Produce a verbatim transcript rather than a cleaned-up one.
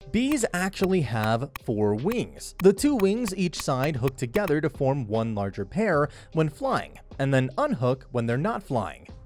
Bees actually have four wings. The two wings each side hook together to form one larger pair when flying, and then unhook when they're not flying.